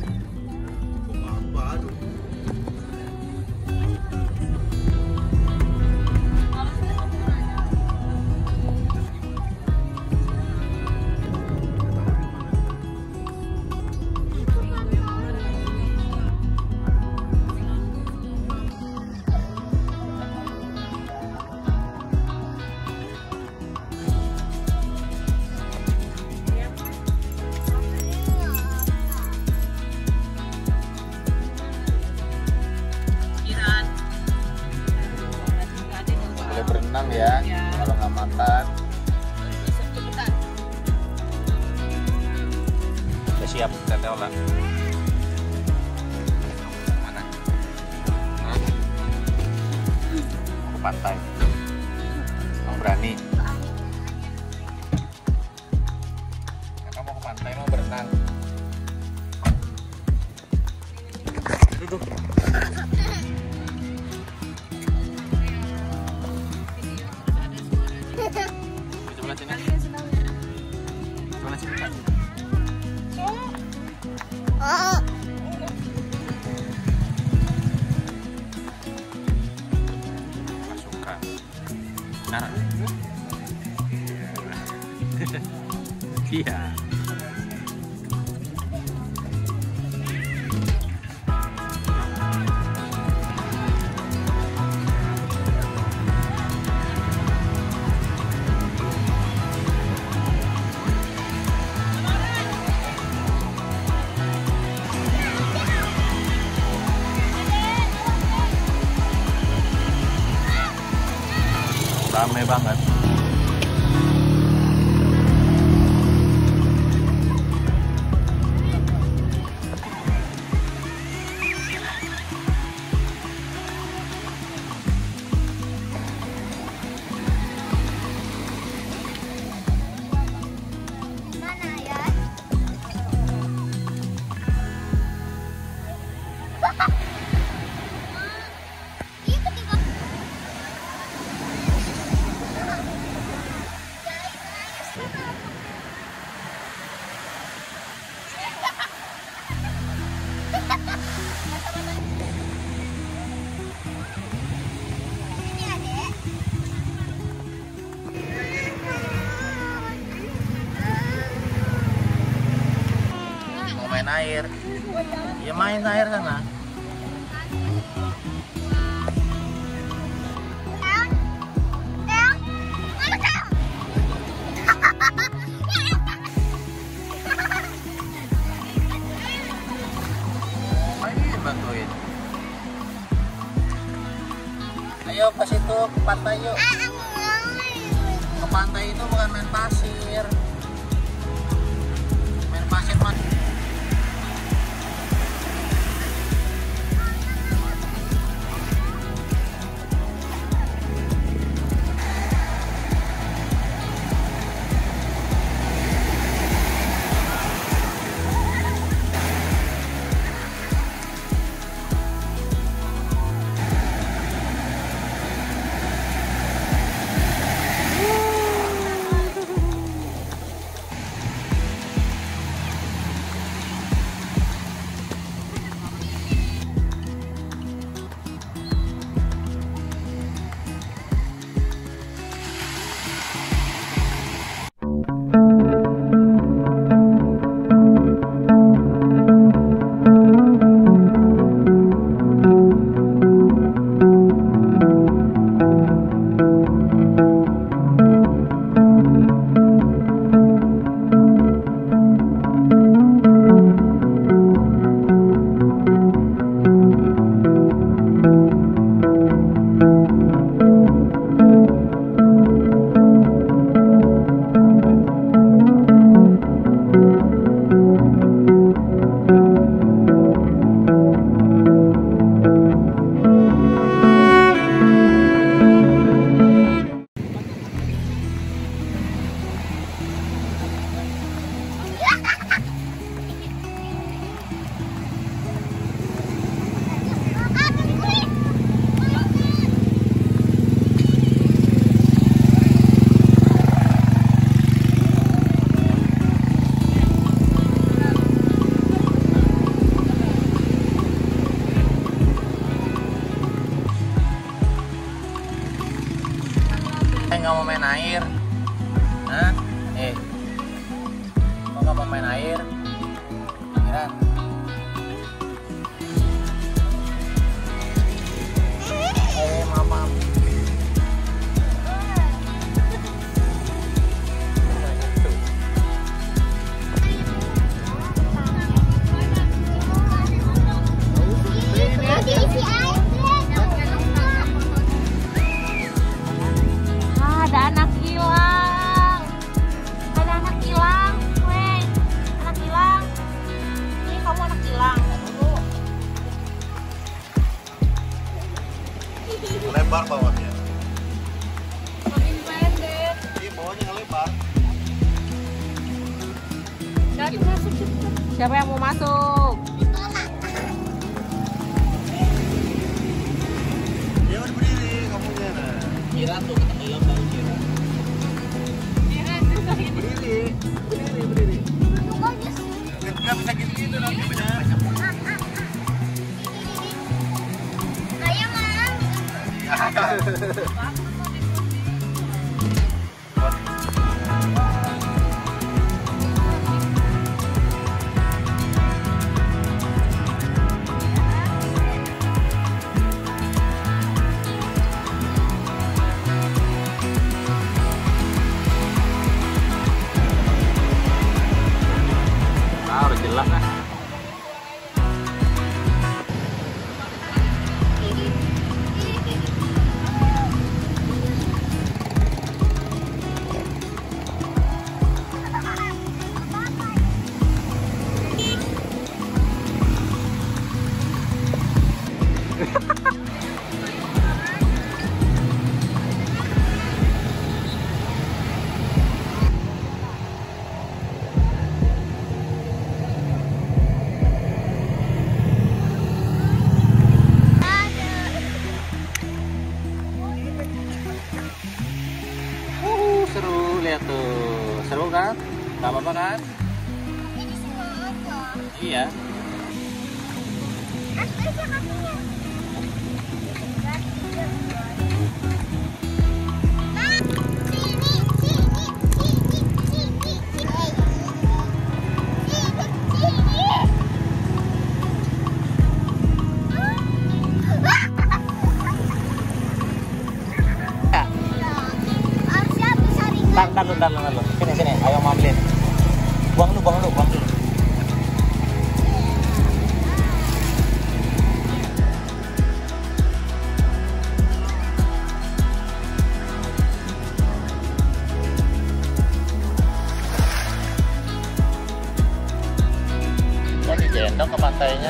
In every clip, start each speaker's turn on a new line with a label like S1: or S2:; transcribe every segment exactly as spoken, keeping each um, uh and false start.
S1: Baru. Berenang ya, ya. Kalau nggak makan udah siap teteh olah. Mana? Hah? Mau ke pantai? Mau berani? Kakak mau ke pantai, mau berenang. Duduk. Sebelah sini. Sebelah sini kan. Oh. Nggak suka. Nah. Iya. Ramai banget.
S2: Mana ya?
S1: Mau main air? Ya main air sana. Main bantuin. Ayo ke situ, ke pantai yuk. Ke pantai itu bukan main pasir. Main pasir mah. nggak mau main air? Hah? Eh, kok nggak mau main air? Pikiran. Eh, mama.
S2: Lebar bawahnya.
S3: Makin pendek.
S2: Iya, bawahnya lebar.
S3: Jadi masuk cepet. Siapa yang mau masuk?
S2: Ya udah berdiri kamunya. Nah.
S1: Kira tuh ketenggelam baru kira.
S2: Berdiri, berdiri, berdiri. Nggak bisa gitu-gitu nanti benar.
S1: Ah, udah jelas lah. Seru, lihat tuh, seru kan? Gak apa-apa kan? Iya. Ntar, ntar, ntar, ntar, ntar. Sini, sini, ayo mamlin. Buang lu, buang lu, buang dulu. Wah, digendong ke pantainya.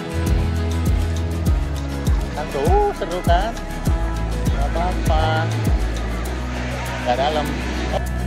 S1: Aduh, seru kan? Gak apa-apa. Gak dalam.